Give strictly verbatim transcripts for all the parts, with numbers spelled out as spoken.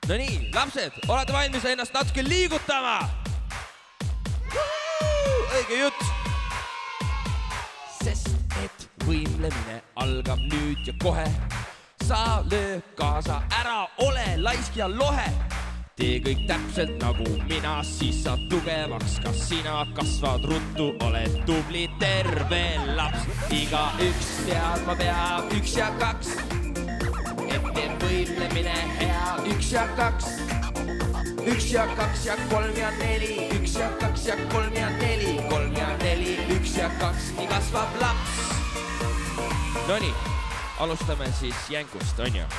No nii, lapsed, olete valmis ennast natuke liigutama? Õige jutt! Sest et võimlemine algab nüüd ja kohe. Sa löö kaasa, ära ole laisk ja lohe. Tee kõik täpselt nagu mina, siis saad tugevaks. Kas sina kasvad ruttu, oled tubli terve laps. Iga üks teadma peab üks ja kaks. Et teeb võimlemine hea üks ja kaks. Üks ja kaks ja kolm ja neli. Üks ja kaks ja kolm ja neli. Kolm ja neli, üks ja kaks, nii kasvab laps. Nonii, alustame siis jänkust, on ju?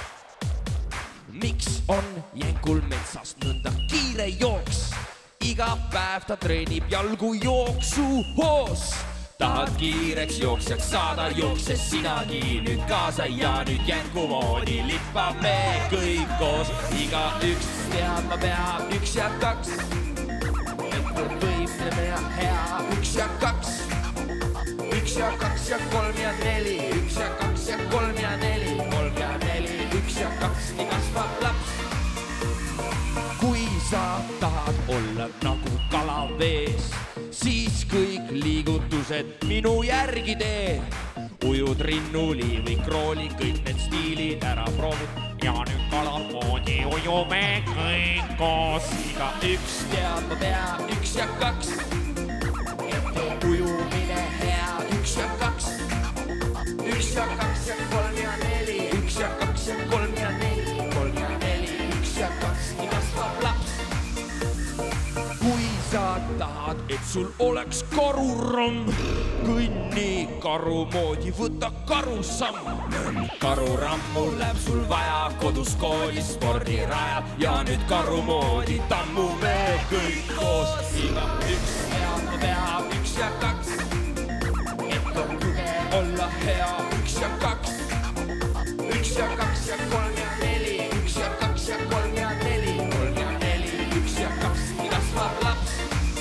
Miks on jänkul metsas nõnda kiire jooks? Iga päev ta treenib jalgu jooksu hoos. Tahad kiireks jooksjaks saada, jookses sinagi nüüd kaasa ja nüüd jänku moodi lippame kõik koos. Iga üks teadma peab üks ja kaks. Et võimleme ja hea üks ja kaks. Üks ja kaks ja kolm ja neli. Üks ja kaks ja kolm ja neli. Kolm ja neli, üks ja kaks, nii kasvab laps. Kui sa tahad olla nagu kala vees, siis kõik liigutused minu järgi tee. Ujud rinnuli või krooli, kõik need stiilid ära proovid. Ja nüüd kalamoodi ujume kõik koos. Iga üks teadma peab üks ja kaks. Et ujumine hea üks ja kaks. Üks ja kaks ja kolm ja neli. Üks ja kaks ja kolm ja neli. Kolm ja neli, üks ja kaks, nii kasvab laps. Kui sa tahad, et sul oleks karuramm, kõnni karu moodi, võta karusamm. Karurammu läheb sul vaja kodus koolis spordirajal ja nüüd karu moodi tammume kõik koos. Iga üks teadma peab üks ja kaks. Et on tugev olla hea üks ja kaks. Üks ja kaks ja kolm ja neli. Üks ja kaks ja kolm ja neli. Kolm ja neli, üks ja kaks, nii kasvab laps.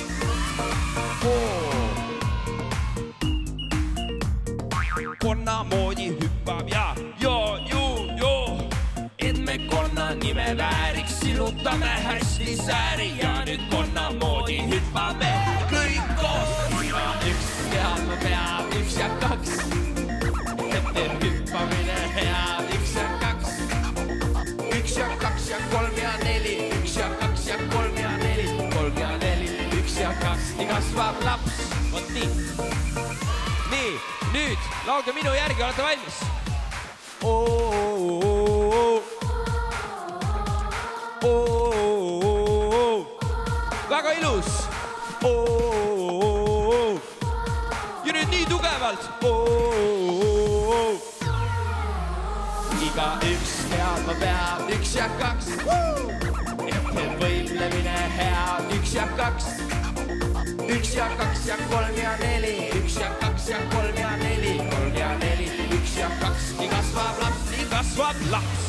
Konna moodi hüppab ja joo, joo, joo. Et me konna nime vääriks, silutame hästi sääri ja nüüd konna moodi hüppame kõik koos. Iga üks teadma peab üks ja kaks. Et teeb hüppamine hea üks ja kaks. Üks ja kaks ja kolm ja neli. Üks ja kaks ja kolm ja neli. Kolm ja neli, üks ja kaks, nii kasvab laps. Vot nii. Nii, nüüd laulge minu järgi, olete valmis? Väga ilus. Ja nüüd nii tugevalt. Iga üks teadma peab üks ja kaks. Et võimlemine hea üks ja kaks. Üks ja kaks ja kolm ja neli. Üks ja kaks ja kolm ja neli. Kolm ja neli, üks ja kaks, nii kasvab laps, nii kasvab laps.